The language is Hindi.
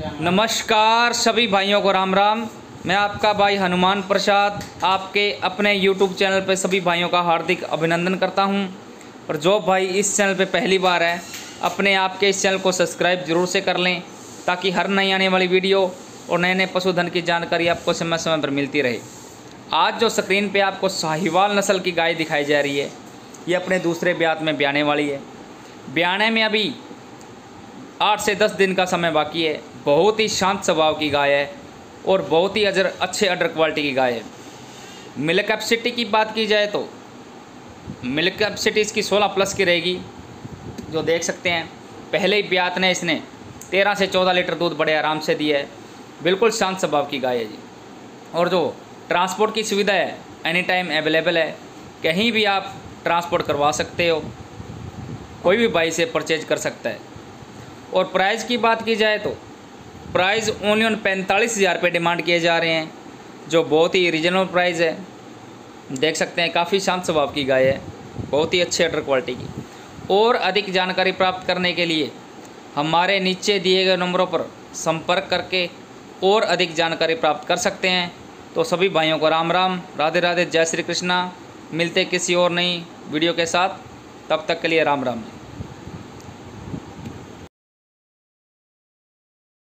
नमस्कार सभी भाइयों को राम राम। मैं आपका भाई हनुमान प्रसाद आपके अपने YouTube चैनल पर सभी भाइयों का हार्दिक अभिनंदन करता हूं। और जो भाई इस चैनल पे पहली बार है अपने आप के इस चैनल को सब्सक्राइब जरूर से कर लें, ताकि हर नई आने वाली वीडियो और नए नए पशुधन की जानकारी आपको समय समय पर मिलती रहे। आज जो स्क्रीन पे आपको साहिवाल नस्ल की गाय दिखाई जा रही है, ये अपने दूसरे ब्यात में ब्याने वाली है। ब्याने में अभी 8 से 10 दिन का समय बाकी है। बहुत ही शांत स्वभाव की गाय है और बहुत ही अच्छे अडर क्वालिटी की गाय है। मिल्क कैपेसिटी की बात की जाए तो मिल्क कैपेसिटी इसकी 16 प्लस की रहेगी, जो देख सकते हैं। पहले ही ब्यात ने इसने 13 से 14 लीटर दूध बड़े आराम से दिया है। बिल्कुल शांत स्वभाव की गाय है जी। और जो ट्रांसपोर्ट की सुविधा है एनी टाइम अवेलेबल है, कहीं भी आप ट्रांसपोर्ट करवा सकते हो, कोई भी भाई से परचेज कर सकता है। और प्राइस की बात की जाए तो प्राइस ओनली 45,000 रुपये डिमांड किए जा रहे हैं, जो बहुत ही रीजनेबल प्राइस है। देख सकते हैं काफ़ी शांत स्वभाव की गाय है, बहुत ही अच्छे अडर क्वालिटी की। और अधिक जानकारी प्राप्त करने के लिए हमारे नीचे दिए गए नंबरों पर संपर्क करके और अधिक जानकारी प्राप्त कर सकते हैं। तो सभी भाइयों को राम राम, राधे राधे, जय श्री कृष्णा। मिलते किसी और नई वीडियो के साथ, तब तक के लिए राम राम।